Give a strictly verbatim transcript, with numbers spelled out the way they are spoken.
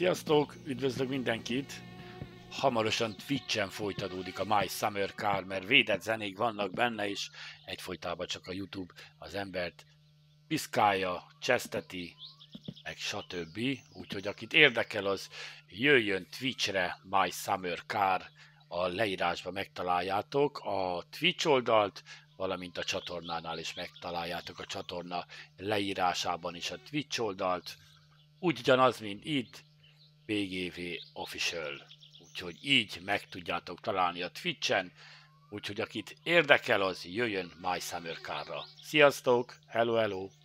Sziasztok! Üdvözlök mindenkit! Hamarosan Twitchen folytatódik a My Summer Car, mert védett zenék vannak benne, és egyfolytában csak a YouTube az embert piszkálja, cseszteti, meg stb. Úgyhogy akit érdekel, az jöjjön Twitchre, My Summer Car, a leírásban megtaláljátok a Twitch oldalt, valamint a csatornánál is megtaláljátok a csatorna leírásában is a Twitch oldalt. Ugyanaz, mint itt, bé gé vé Official. Úgyhogy így meg tudjátok találni a Twitchen, úgyhogy akit érdekel, az jöjjön My Summer Car-ra. Sziasztok! Hello, hello!